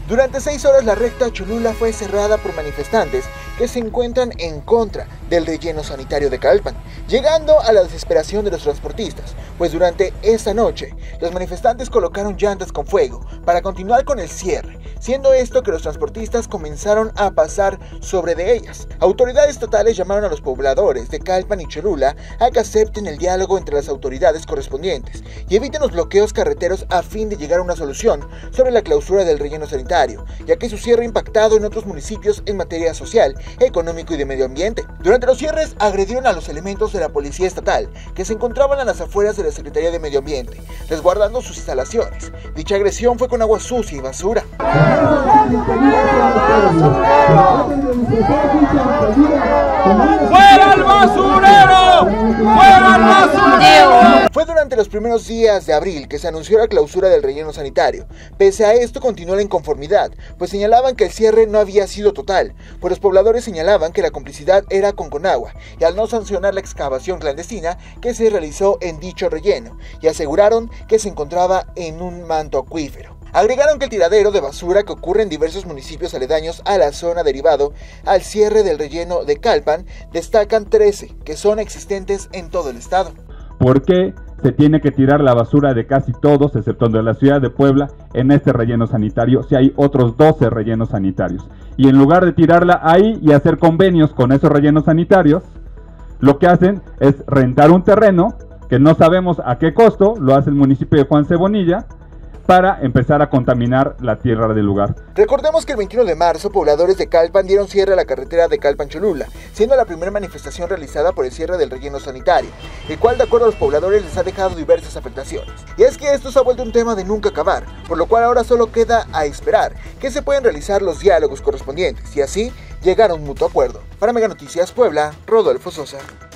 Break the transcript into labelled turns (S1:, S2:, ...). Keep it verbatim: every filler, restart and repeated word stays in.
S1: Durante seis horas la recta Cholula fue cerrada por manifestantes que se encuentran en contra del relleno sanitario de Calpan, llegando a la desesperación de los transportistas, pues durante esta noche los manifestantes colocaron llantas con fuego para continuar con el cierre, siendo esto que los transportistas comenzaron a pasar sobre de ellas. Autoridades estatales llamaron a los pobladores de Calpan y Cholula a que acepten el diálogo entre las autoridades correspondientes y eviten los bloqueos carreteros a fin de llegar a una solución sobre la clausura del relleno sanitario, ya que su cierre ha impactado en otros municipios en materia social, económico y de medio ambiente. Durante los cierres agredieron a los elementos de la policía estatal que se encontraban a las afueras de la Secretaría de Medio Ambiente, resguardando sus instalaciones. Dicha agresión fue con agua sucia y basura.
S2: ¡Fuera el basurero! ¡Fuera el basurero!
S1: Fue durante los primeros días de abril que se anunció la clausura del relleno sanitario. Pese a esto continuó la inconformidad, pues señalaban que el cierre no había sido total, pues los pobladores señalaban que la complicidad era con Conagua y al no sancionar la excavación clandestina que se realizó en dicho relleno, y aseguraron que se encontraba en un manto acuífero. Agregaron que el tiradero de basura que ocurre en diversos municipios aledaños a la zona derivado al cierre del relleno de Calpan, destacan trece que son existentes en todo el estado.
S3: ¿Por qué se tiene que tirar la basura de casi todos, excepto de la ciudad de Puebla, en este relleno sanitario, si hay otros doce rellenos sanitarios? Y en lugar de tirarla ahí y hacer convenios con esos rellenos sanitarios, lo que hacen es rentar un terreno, que no sabemos a qué costo, lo hace el municipio de Juan Cebonilla, para empezar a contaminar la tierra del lugar.
S1: Recordemos que el veintiuno de marzo, pobladores de Calpan dieron cierre a la carretera de Calpan-Cholula, siendo la primera manifestación realizada por el cierre del relleno sanitario, el cual de acuerdo a los pobladores les ha dejado diversas afectaciones. Y es que esto se ha vuelto un tema de nunca acabar, por lo cual ahora solo queda a esperar que se puedan realizar los diálogos correspondientes y así llegar a un mutuo acuerdo. Para Mega Noticias Puebla, Rodolfo Sosa.